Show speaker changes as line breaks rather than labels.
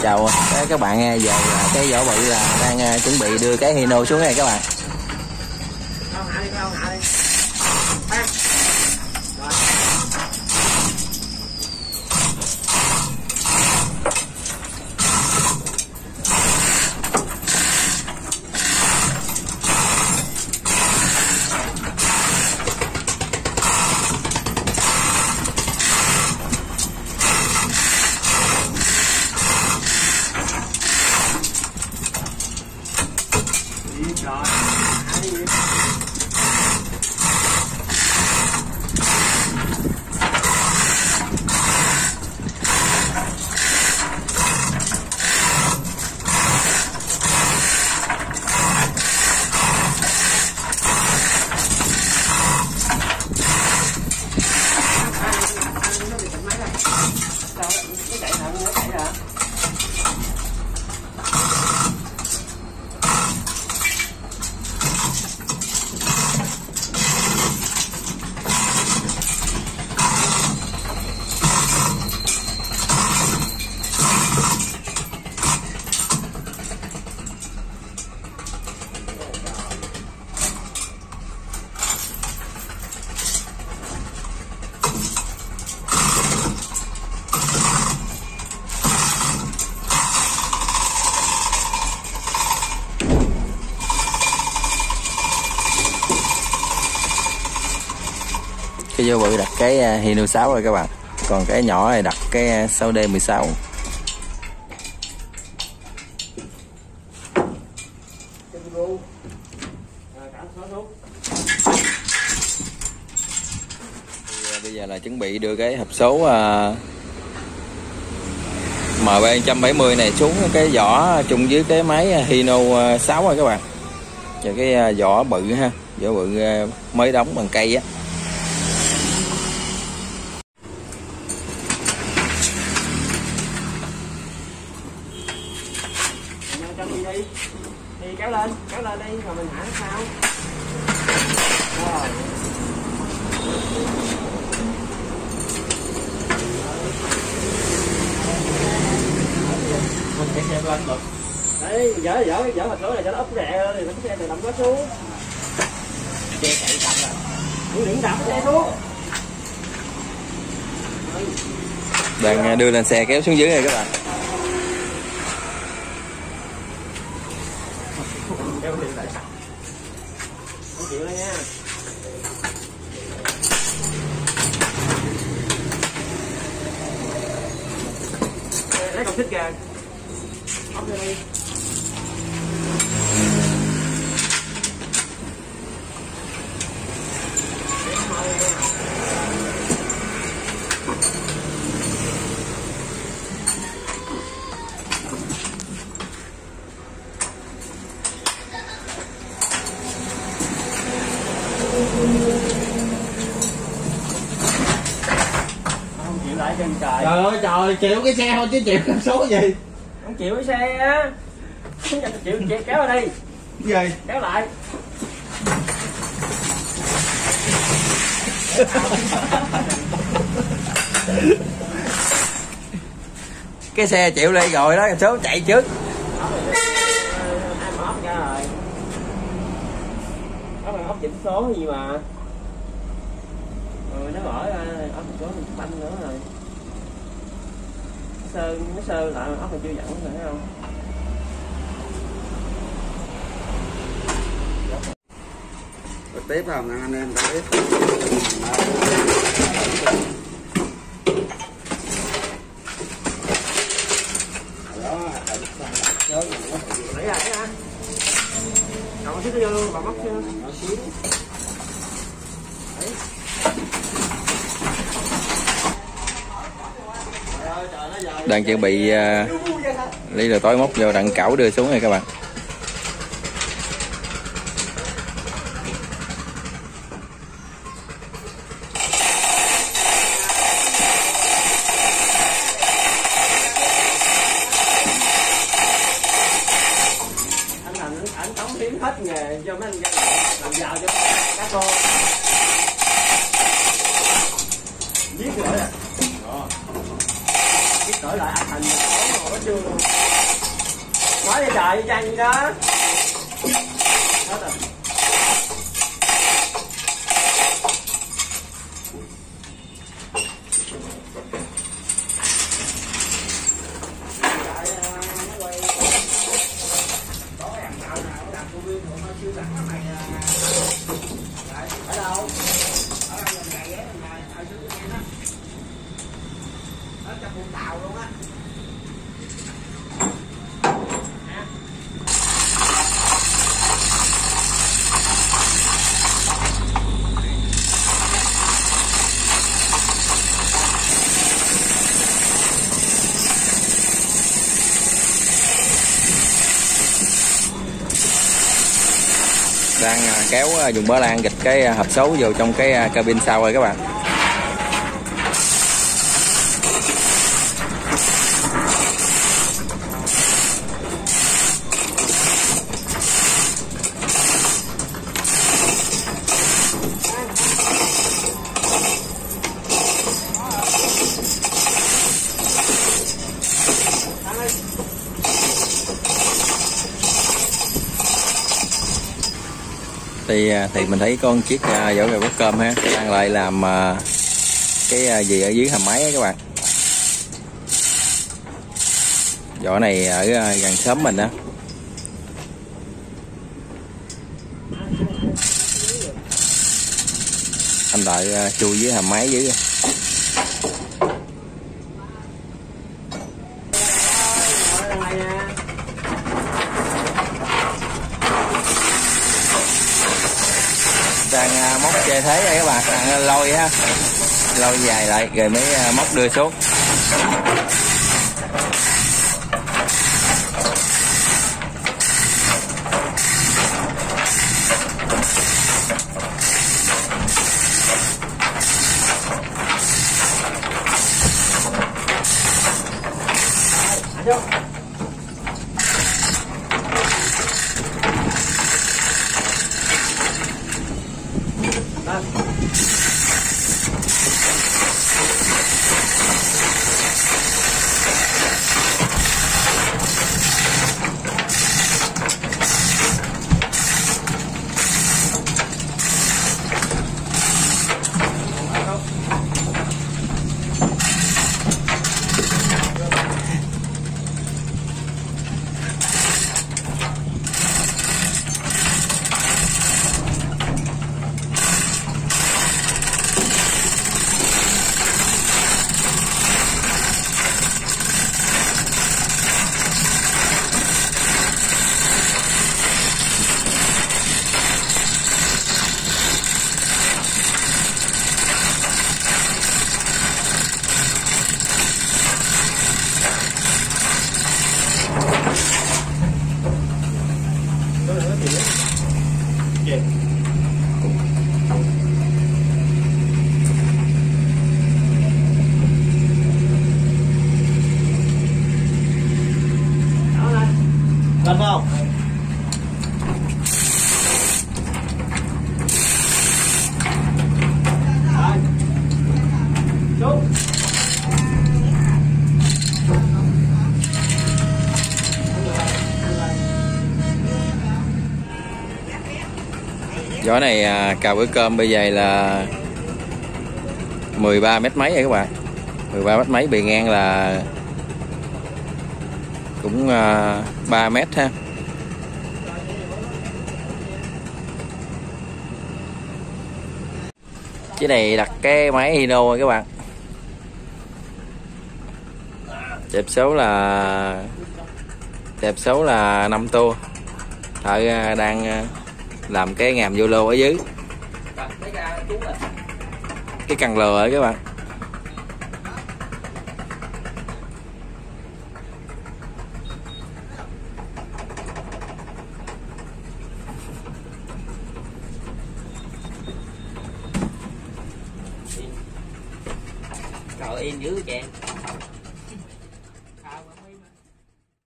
Chào các bạn nha, giờ là cái vỏ bự là đang chuẩn bị đưa cái Hino xuống này các bạn. Cái vô bự đặt cái Hino 6 rồi các bạn, còn cái nhỏ này đặt cái 6D16. Bây giờ là chuẩn bị đưa cái hộp số MB170 này xuống cái vỏ chung với cái máy Hino 6 rồi các bạn. Và cái vỏ bự ha, vỏ bự mới đóng bằng cây á.
Thì kéo lên đi rồi mình thả sao. Rồi. Mình sẽ xem lên được. Đấy, dỡ hộp số này cho nó úp rẹ thì nó sẽ tự động có xuống. Xe chạy chậm rồi. Đừng đạp cái xe xuống.
Đang đưa lên xe kéo xuống dưới này các bạn.
Kéo lên lại. Không chịu đây nha. Lấy con thích kìa. Ốc ra đi. Không chịu lại chân trời.
Trời ơi trời, chịu cái xe thôi chứ chịu cái số gì.
Không chịu cái xe á. Không chịu kéo ra đi.
Cái gì?
Kéo lại.
Cái xe chịu đây rồi đó, số chạy trước.
Ai mở ốc ra rồi. Ốc là ốc chỉnh số gì mà. Rồi nó mở ra ốc chỉnh số mình banh nữa rồi. Nó sơ lại ốc này chưa dẫn rồi thấy không?
Tiếp không anh em ta tiếp.
Lấy ra. Còn xíu vô luôn, còn móc chưa? Xíu.
Đang chuẩn bị ly rồi tối móc vô đặng cẩu đưa xuống này các bạn.
Anh cống hiến hết nghề cho mấy anh làm giàu cho các cô. Giết rồi à. biết đổi lại anh thành nó chưa luôn. Nói đi trời chăng gì đó. Hết rồi. Ở đâu? Ở gần này á, ở dưới cái đó. Ở trong Vũng Tàu luôn á.
Đang kéo dùng bá lan gịch cái hộp số vô trong cái cabin sau rồi các bạn. Thì mình thấy có một chiếc vỏ gà bắp cơm ha, đang lại làm cái gì ở dưới hầm máy á các bạn. Vỏ này ở gần xóm mình á. Anh đợi chui dưới hầm máy dưới. Đang móc chê thế đây các bạn, lôi ha, lôi dài lại rồi mới móc đưa xuống.
Lên không? Rồi. Xuống.
Vỏ này cào bữa cơm bây giờ là 13 mét mấy rồi các bạn. 13 mét mấy, bề ngang là cũng 3 mét ha. Cái này đặt cái máy Hino rồi các bạn. Tệp số là 5 tua. Thợ đang làm cái ngàm vô lô ở dưới. Cái cần lừa rồi các bạn.
Trời yên dữ kìa.